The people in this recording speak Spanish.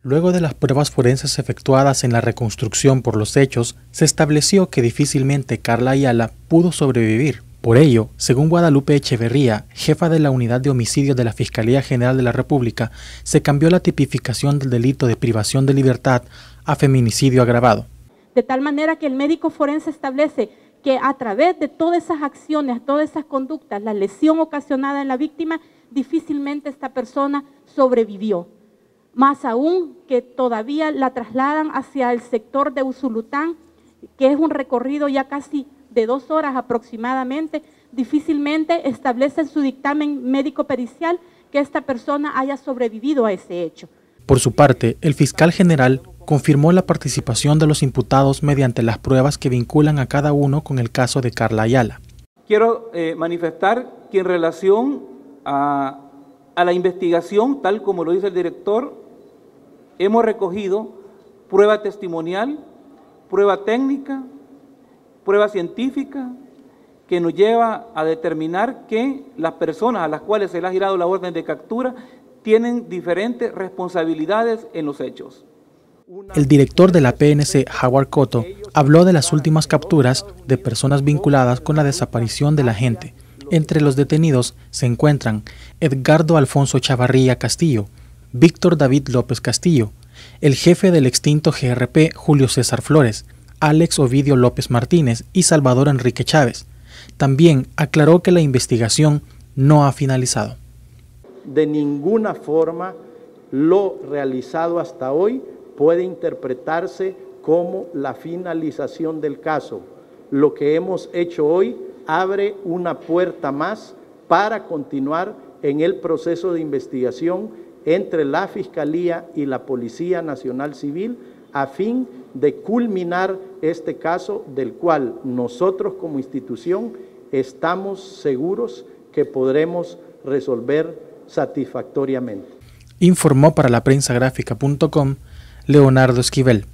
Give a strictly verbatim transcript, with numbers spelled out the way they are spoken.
Luego de las pruebas forenses efectuadas en la reconstrucción por los hechos, se estableció que difícilmente Karla Ayala pudo sobrevivir. Por ello, según Guadalupe Echeverría, jefa de la Unidad de Homicidios de la Fiscalía General de la República, se cambió la tipificación del delito de privación de libertad a feminicidio agravado. De tal manera que el médico forense establece que a través de todas esas acciones, todas esas conductas, la lesión ocasionada en la víctima, difícilmente esta persona sobrevivió. Más aún que todavía la trasladan hacia el sector de Usulután, que es un recorrido ya casi de dos horas aproximadamente, difícilmente establece en su dictamen médico pericial que esta persona haya sobrevivido a ese hecho. Por su parte, el fiscal general confirmó la participación de los imputados mediante las pruebas que vinculan a cada uno con el caso de Karla Ayala. Quiero eh, manifestar que en relación a, a la investigación, tal como lo dice el director, hemos recogido prueba testimonial, prueba técnica, prueba científica, que nos lleva a determinar que las personas a las cuales se les ha girado la orden de captura tienen diferentes responsabilidades en los hechos. El director de la P N C, Howard Cotto, habló de las últimas capturas de personas vinculadas con la desaparición de la gente. Entre los detenidos se encuentran Edgardo Alfonso Chavarría Castillo, Víctor David López Castillo, el jefe del extinto G R P Julio César Flores, Alex Ovidio López Martínez y Salvador Enrique Chávez. También aclaró que la investigación no ha finalizado. De ninguna forma lo realizado hasta hoy puede interpretarse como la finalización del caso. Lo que hemos hecho hoy abre una puerta más para continuar en el proceso de investigación entre la Fiscalía y la Policía Nacional Civil a fin de culminar este caso del cual nosotros como institución estamos seguros que podremos resolver satisfactoriamente. Informó para la prensa gráfica punto com Leonardo Esquivel.